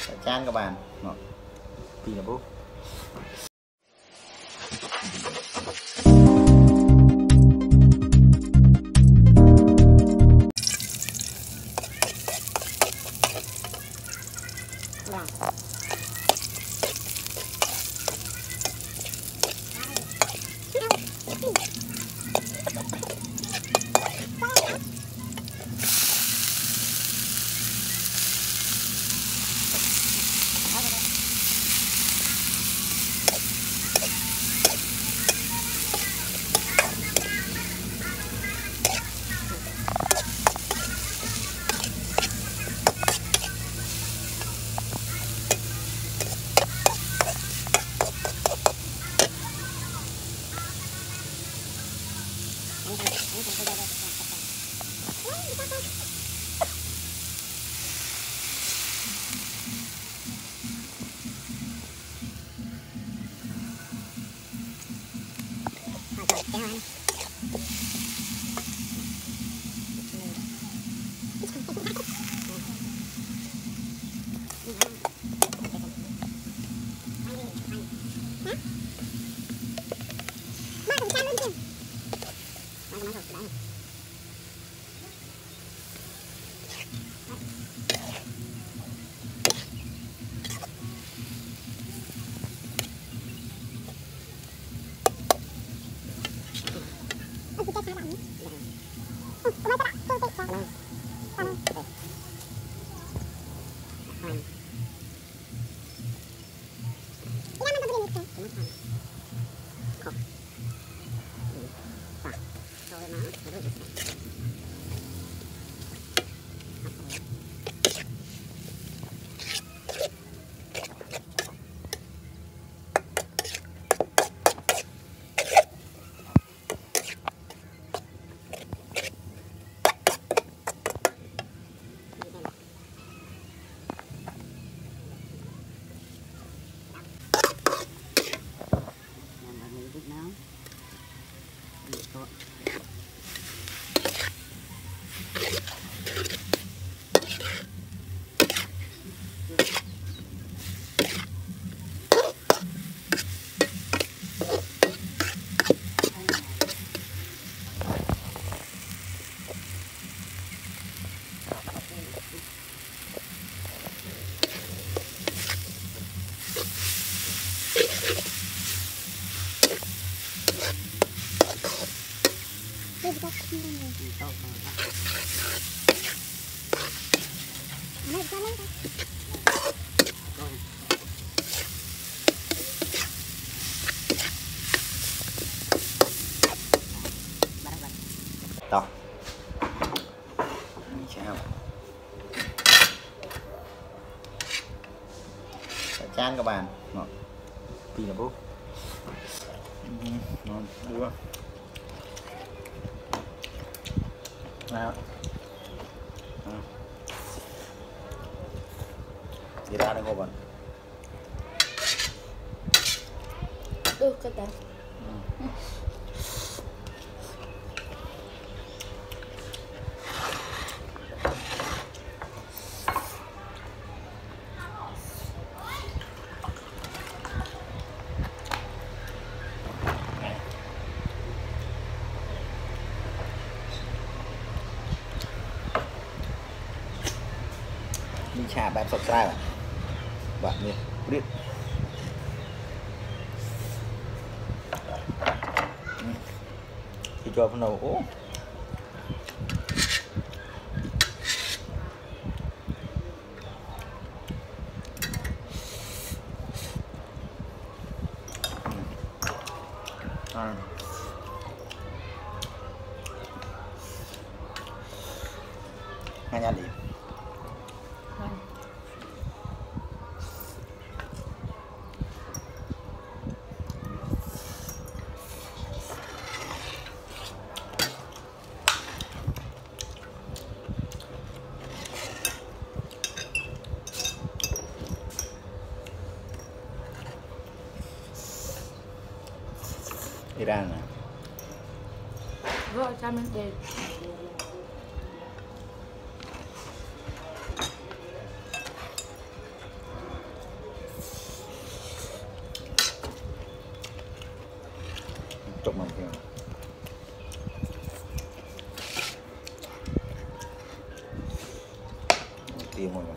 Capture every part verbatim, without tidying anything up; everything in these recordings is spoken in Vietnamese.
Chan các bạn. Thì là bố. Đó. Chào. Chan các bạn. Thì là bố. Ngon đưa. Nào. Đi ra đây cô bạn. Được cái đó. Đi trà bạn subscribe bạn nha biết thì cho phần đầu ố à. Ngay nhà đi Iran à? Rồi cho mình để tiêu mọi người.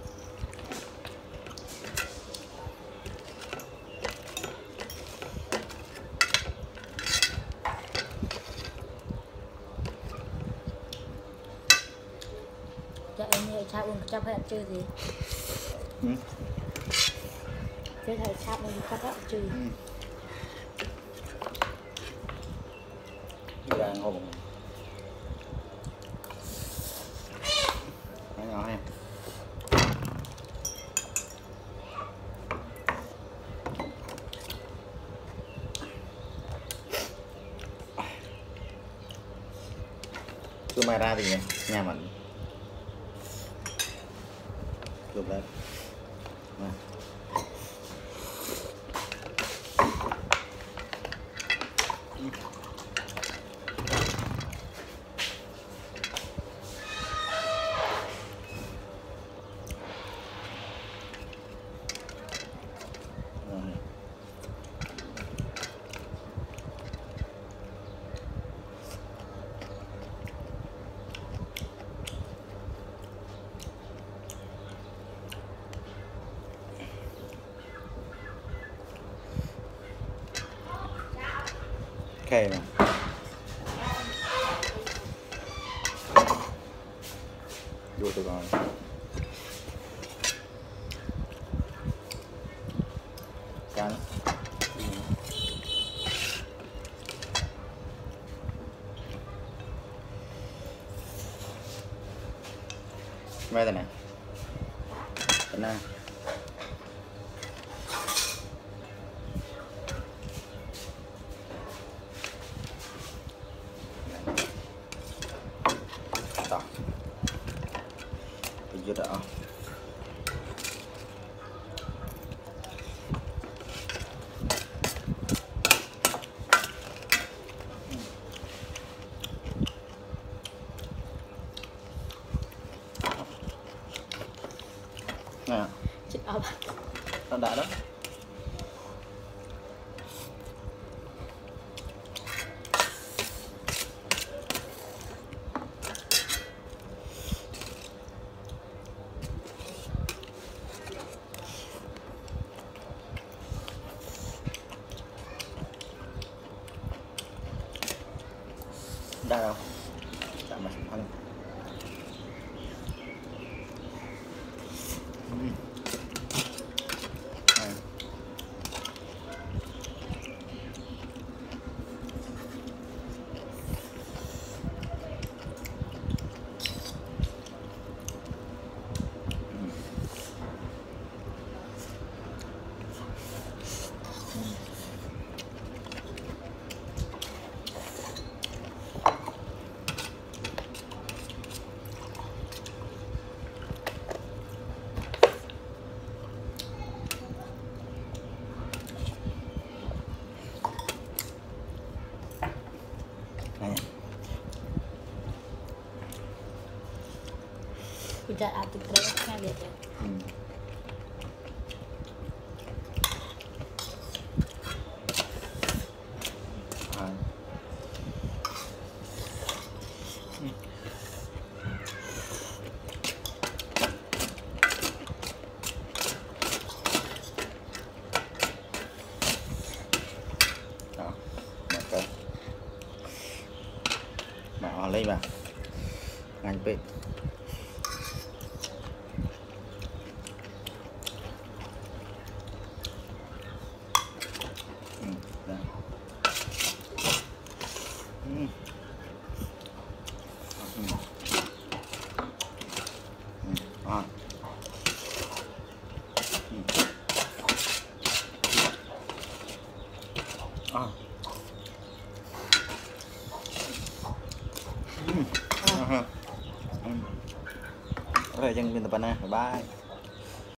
Dạ em như sao uống chấp hết chơi gì? Ừ. Cái thời sao uống chấp hết chơi. Ừ. Ra ngon. Nó nhỏ ha. Cứ mai ra thì nhỉ, nhà mình chụp lên nè. Ok nè. Vô tụi con. Cắn. Mấy đây nè. Cái này. Đó. Bây giờ đó. Nè. Chị ốc. Nó đã đó. Đã đâu. Chạm mặt thân. Udah atik terusnya gitu. Hmm. À. Hmm. Đó, một cái bỏ lên vào ngành pin. À. À. Ừ. Ừ. Rồi, dân mình tập này, bye bye.